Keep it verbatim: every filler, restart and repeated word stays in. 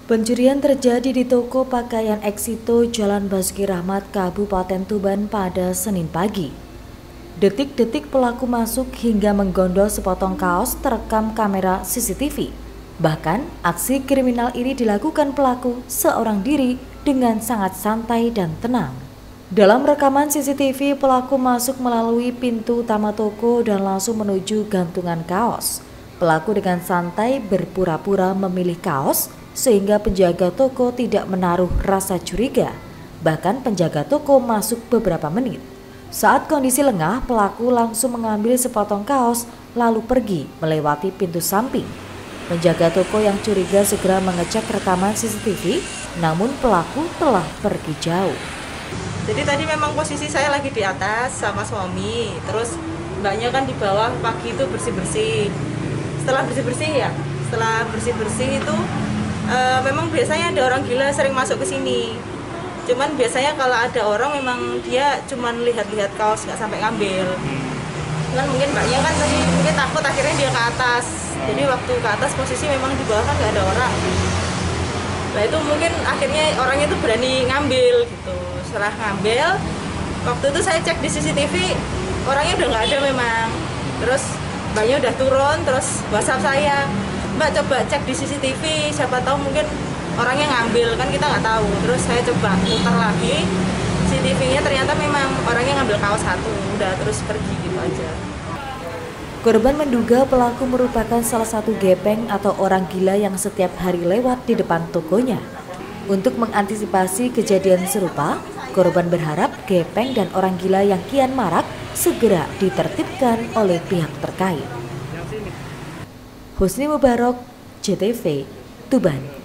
Pencurian terjadi di toko pakaian Exito Jalan Basuki Rahmat, Kabupaten Tuban pada Senin pagi. Detik-detik pelaku masuk hingga menggondol sepotong kaos terekam kamera C C T V. Bahkan, aksi kriminal ini dilakukan pelaku seorang diri dengan sangat santai dan tenang. Dalam rekaman C C T V, pelaku masuk melalui pintu utama toko dan langsung menuju gantungan kaos. Pelaku dengan santai berpura-pura memilih kaos sehingga penjaga toko tidak menaruh rasa curiga. Bahkan penjaga toko masuk beberapa menit. Saat kondisi lengah, pelaku langsung mengambil sepotong kaos lalu pergi melewati pintu samping. Penjaga toko yang curiga segera mengecek rekaman C C T V, namun pelaku telah pergi jauh. Jadi tadi memang posisi saya lagi di atas sama suami, terus mbaknya kan di bawah pagi itu bersih-bersih. Setelah bersih-bersih ya, setelah bersih-bersih itu e, memang biasanya ada orang gila sering masuk ke sini. Cuman biasanya kalau ada orang memang dia cuman lihat-lihat kaos, nggak sampai ngambil. Cuman mungkin mbaknya kan tadi mungkin takut, akhirnya dia ke atas. Jadi waktu ke atas posisi memang di bawah kan nggak ada orang. Nah itu mungkin akhirnya orangnya itu berani ngambil gitu. Setelah ngambil, waktu itu saya cek di C C T V, orangnya udah nggak ada memang. Terus mbaknya udah turun, terus WhatsApp saya, Mbak coba cek di C C T V, siapa tahu mungkin orangnya ngambil, kan kita nggak tahu. Terus saya coba muter lagi C C T V-nya, ternyata memang orangnya ngambil kaos satu, udah terus pergi gitu aja. Korban menduga pelaku merupakan salah satu gepeng atau orang gila yang setiap hari lewat di depan tokonya. Untuk mengantisipasi kejadian serupa, korban berharap gepeng dan orang gila yang kian marak segera ditertibkan oleh pihak terkait. Husni Mubarok, J T V, Tuban.